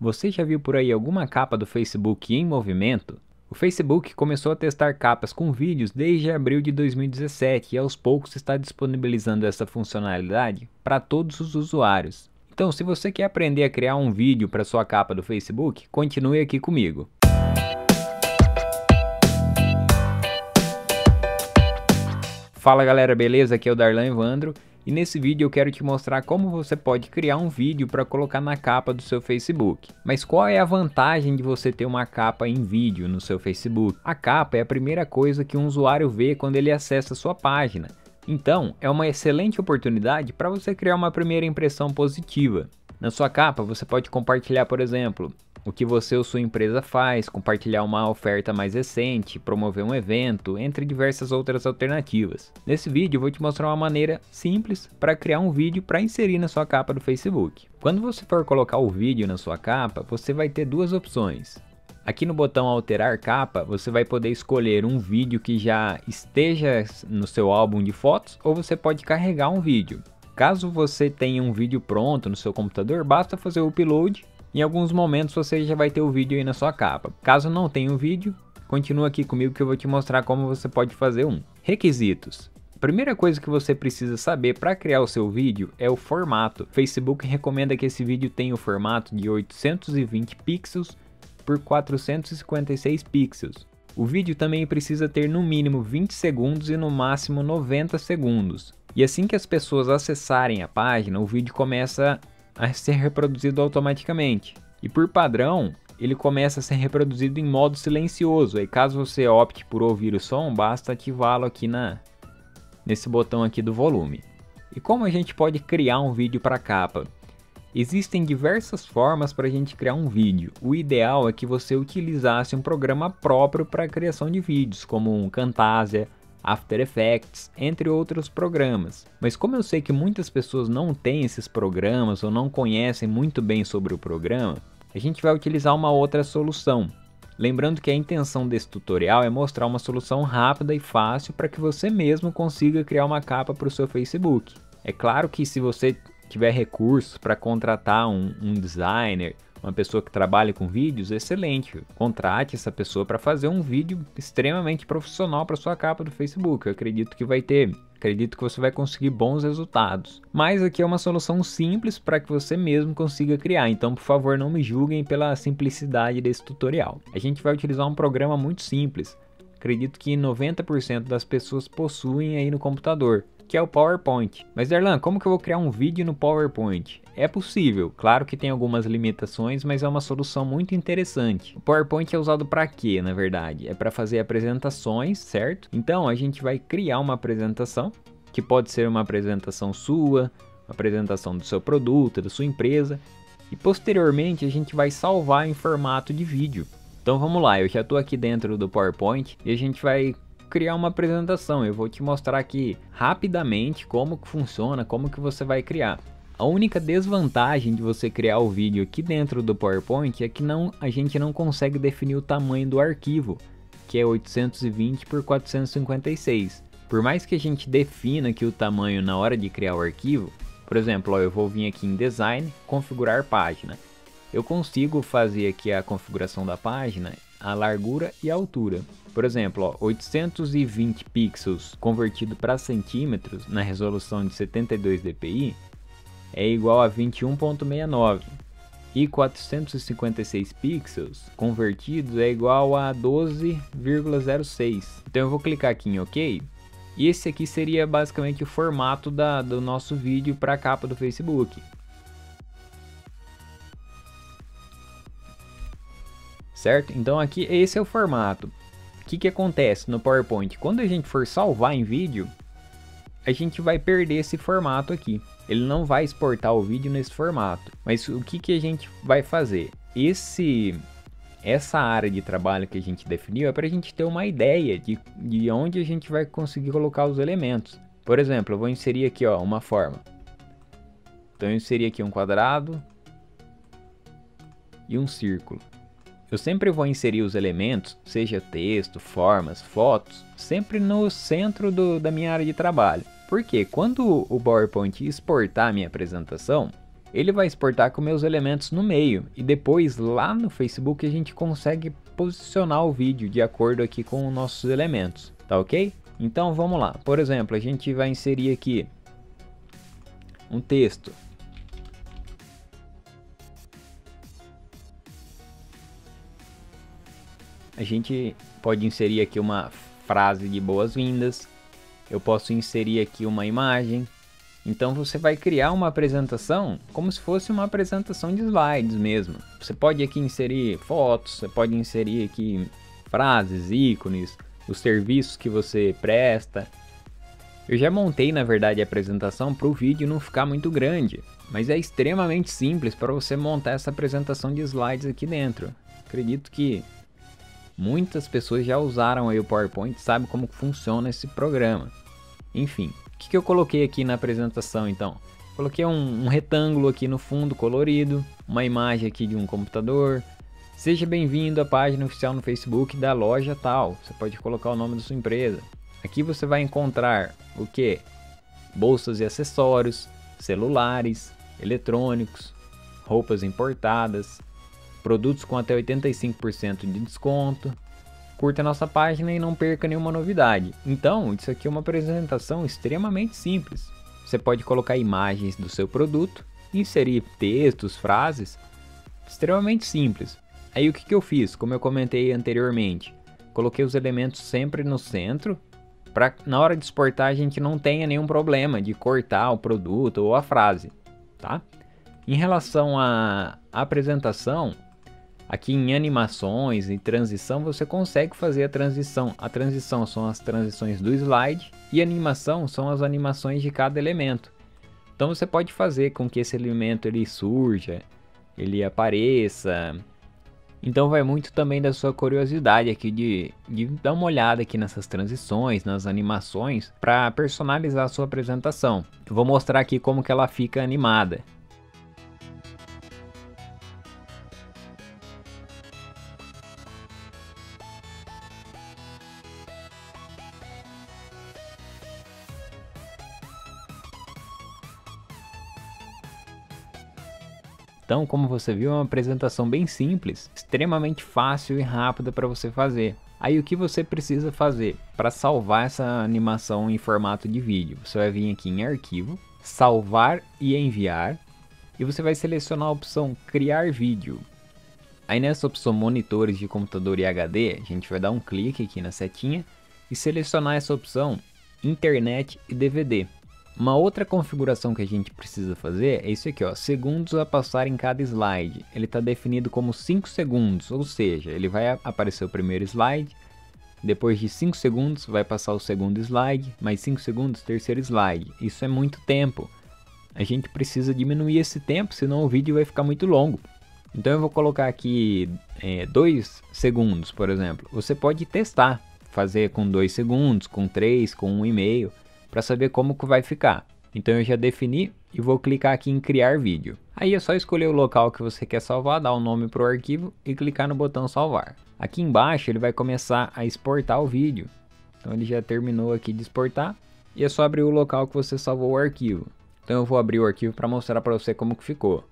Você já viu por aí alguma capa do Facebook em movimento? O Facebook começou a testar capas com vídeos desde abril de 2017 e aos poucos está disponibilizando essa funcionalidade para todos os usuários. Então, se você quer aprender a criar um vídeo para sua capa do Facebook, continue aqui comigo. Fala galera, beleza? Aqui é o Darlan Evandro e nesse vídeo eu quero te mostrar como você pode criar um vídeo para colocar na capa do seu Facebook. Mas qual é a vantagem de você ter uma capa em vídeo no seu Facebook? A capa é a primeira coisa que um usuário vê quando ele acessa a sua página. Então, é uma excelente oportunidade para você criar uma primeira impressão positiva. Na sua capa, você pode compartilhar, por exemplo, o que você ou sua empresa faz, compartilhar uma oferta mais recente, promover um evento, entre diversas outras alternativas. Nesse vídeo eu vou te mostrar uma maneira simples para criar um vídeo para inserir na sua capa do Facebook. Quando você for colocar o vídeo na sua capa, você vai ter duas opções. Aqui no botão alterar capa, você vai poder escolher um vídeo que já esteja no seu álbum de fotos ou você pode carregar um vídeo. Caso você tenha um vídeo pronto no seu computador, basta fazer o upload. Em alguns momentos você já vai ter o vídeo aí na sua capa. Caso não tenha um vídeo, continua aqui comigo que eu vou te mostrar como você pode fazer um. Requisitos. A primeira coisa que você precisa saber para criar o seu vídeo é o formato. O Facebook recomenda que esse vídeo tenha o formato de 820 pixels por 456 pixels. O vídeo também precisa ter no mínimo 20 segundos e no máximo 90 segundos. E assim que as pessoas acessarem a página, o vídeo começa a ser reproduzido automaticamente. E por padrão, ele começa a ser reproduzido em modo silencioso. Aí caso você opte por ouvir o som, basta ativá-lo aqui nesse botão aqui do volume. E como a gente pode criar um vídeo para capa? Existem diversas formas para a gente criar um vídeo. O ideal é que você utilizasse um programa próprio para a criação de vídeos, como um Camtasia, After Effects, entre outros programas. Mas como eu sei que muitas pessoas não têm esses programas ou não conhecem muito bem sobre o programa, a gente vai utilizar uma outra solução. Lembrando que a intenção desse tutorial é mostrar uma solução rápida e fácil para que você mesmo consiga criar uma capa para o seu Facebook. É claro que se você tiver recursos para contratar um designer, uma pessoa que trabalha com vídeos, excelente. Contrate essa pessoa para fazer um vídeo extremamente profissional para sua capa do Facebook. Eu acredito que você vai conseguir bons resultados. Mas aqui é uma solução simples para que você mesmo consiga criar. Então, por favor, não me julguem pela simplicidade desse tutorial. A gente vai utilizar um programa muito simples. Acredito que 90% das pessoas possuem aí no computador, que é o PowerPoint. Mas Darlan, como que eu vou criar um vídeo no PowerPoint? É possível, claro que tem algumas limitações, mas é uma solução muito interessante. O PowerPoint é usado para quê, na verdade? É para fazer apresentações, certo? Então a gente vai criar uma apresentação, que pode ser uma apresentação sua, uma apresentação do seu produto, da sua empresa, e posteriormente a gente vai salvar em formato de vídeo. Então vamos lá, eu já estou aqui dentro do PowerPoint e a gente vai criar uma apresentação. Eu vou te mostrar aqui rapidamente como que funciona, como que você vai criar. A única desvantagem de você criar o vídeo aqui dentro do PowerPoint é que a gente não consegue definir o tamanho do arquivo, que é 820 por 456. Por mais que a gente defina aqui o tamanho na hora de criar o arquivo, por exemplo, eu vou vir aqui em Design, Configurar Página. Eu consigo fazer aqui a configuração da página, a largura e a altura. Por exemplo, 820 pixels convertido para centímetros na resolução de 72 dpi é igual a 21.69 e 456 pixels convertidos é igual a 12,06. Então eu vou clicar aqui em OK. E esse aqui seria basicamente o formato do nosso vídeo para a capa do Facebook. Certo? Então aqui esse é o formato. O que acontece no PowerPoint? Quando a gente for salvar em vídeo, a gente vai perder esse formato aqui. Ele não vai exportar o vídeo nesse formato. Mas o que a gente vai fazer? Essa área de trabalho que a gente definiu é para a gente ter uma ideia de onde a gente vai conseguir colocar os elementos. Por exemplo, eu vou inserir aqui uma forma. Então eu inseri aqui um quadrado e um círculo. Eu sempre vou inserir os elementos, seja texto, formas, fotos, sempre no centro da minha área de trabalho. Porque quando o PowerPoint exportar a minha apresentação, ele vai exportar com meus elementos no meio, e depois lá no Facebook a gente consegue posicionar o vídeo de acordo aqui com os nossos elementos, tá ok? Então vamos lá, por exemplo, a gente vai inserir aqui um texto. A gente pode inserir aqui uma frase de boas-vindas, eu posso inserir aqui uma imagem. Então você vai criar uma apresentação como se fosse uma apresentação de slides mesmo. Você pode aqui inserir fotos, você pode inserir aqui frases, ícones, os serviços que você presta. Eu já montei na verdade a apresentação para o vídeo não ficar muito grande, mas é extremamente simples para você montar essa apresentação de slides aqui dentro. Acredito que muitas pessoas já usaram aí o PowerPoint e sabem como funciona esse programa. Enfim. O que eu coloquei aqui na apresentação então? Coloquei um retângulo aqui no fundo colorido, uma imagem aqui de um computador. Seja bem-vindo à página oficial no Facebook da loja tal. Você pode colocar o nome da sua empresa. Aqui você vai encontrar o que? Bolsas e acessórios, celulares, eletrônicos, roupas importadas, produtos com até 85% de desconto. Curta a nossa página e não perca nenhuma novidade. Então, isso aqui é uma apresentação extremamente simples. Você pode colocar imagens do seu produto, inserir textos, frases, extremamente simples. Aí o que eu fiz? Como eu comentei anteriormente, coloquei os elementos sempre no centro, para na hora de exportar a gente não tenha nenhum problema de cortar o produto ou a frase, tá? Em relação à apresentação, aqui em animações e transição você consegue fazer a transição. A transição são as transições do slide e a animação são as animações de cada elemento. Então você pode fazer com que esse elemento ele surja, ele apareça. Então vai muito também da sua curiosidade aqui de dar uma olhada aqui nessas transições, nas animações, para personalizar a sua apresentação. Eu vou mostrar aqui como que ela fica animada. Então, como você viu, é uma apresentação bem simples, extremamente fácil e rápida para você fazer. Aí o que você precisa fazer para salvar essa animação em formato de vídeo? Você vai vir aqui em arquivo, salvar e enviar, e você vai selecionar a opção criar vídeo. Aí nessa opção monitores de computador e HD, a gente vai dar um clique aqui na setinha e selecionar essa opção internet e DVD. Uma outra configuração que a gente precisa fazer é isso aqui, ó, segundos a passar em cada slide. Ele está definido como 5 segundos, ou seja, ele vai aparecer o primeiro slide, depois de 5 segundos vai passar o segundo slide, mais 5 segundos, terceiro slide. Isso é muito tempo. A gente precisa diminuir esse tempo, senão o vídeo vai ficar muito longo. Então eu vou colocar aqui 2 segundos, por exemplo. Você pode testar, fazer com 2 segundos, com 3, com 1,5, para saber como que vai ficar. Então eu já defini e vou clicar aqui em criar vídeo. Aí é só escolher o local que você quer salvar, dar um nome para o arquivo e clicar no botão salvar. Aqui embaixo ele vai começar a exportar o vídeo. Então ele já terminou aqui de exportar e é só abrir o local que você salvou o arquivo. Então eu vou abrir o arquivo para mostrar para você como que ficou.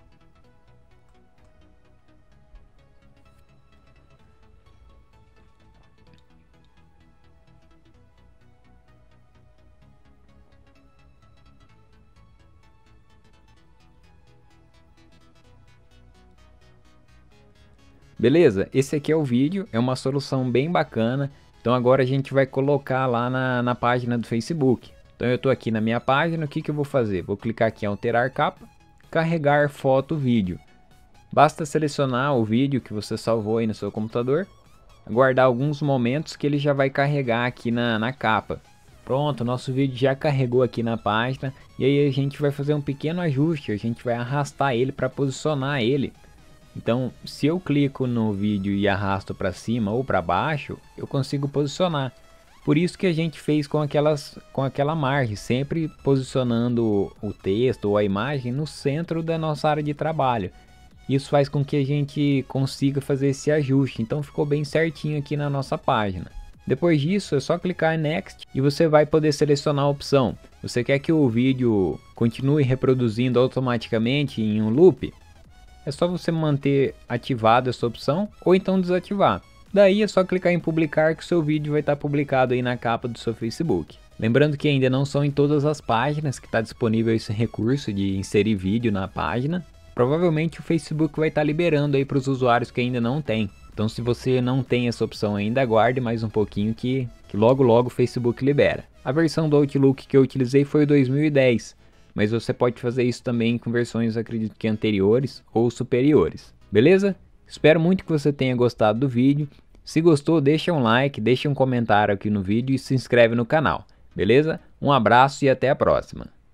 Beleza? Esse aqui é o vídeo, é uma solução bem bacana. Então agora a gente vai colocar lá na página do Facebook. Então eu estou aqui na minha página, o que eu vou fazer? Vou clicar aqui em alterar capa, carregar foto vídeo. Basta selecionar o vídeo que você salvou aí no seu computador, aguardar alguns momentos que ele já vai carregar aqui na capa. Pronto, nosso vídeo já carregou aqui na página e aí a gente vai fazer um pequeno ajuste, a gente vai arrastar ele para posicionar ele. Então, se eu clico no vídeo e arrasto para cima ou para baixo, eu consigo posicionar. Por isso que a gente fez com aquela margem, sempre posicionando o texto ou a imagem no centro da nossa área de trabalho. Isso faz com que a gente consiga fazer esse ajuste, então ficou bem certinho aqui na nossa página. Depois disso é só clicar em Next e você vai poder selecionar a opção. Você quer que o vídeo continue reproduzindo automaticamente em um loop, é só você manter ativada essa opção ou então desativar. Daí é só clicar em publicar que o seu vídeo vai estar publicado aí na capa do seu Facebook. Lembrando que ainda não são em todas as páginas que está disponível esse recurso de inserir vídeo na página. Provavelmente o Facebook vai estar liberando aí para os usuários que ainda não tem. Então se você não tem essa opção ainda, aguarde mais um pouquinho que logo logo o Facebook libera. A versão do Outlook que eu utilizei foi o 2010, mas você pode fazer isso também com versões, acredito que anteriores ou superiores. Beleza? Espero muito que você tenha gostado do vídeo. Se gostou, deixa um like, deixa um comentário aqui no vídeo e se inscreve no canal. Beleza? Um abraço e até a próxima.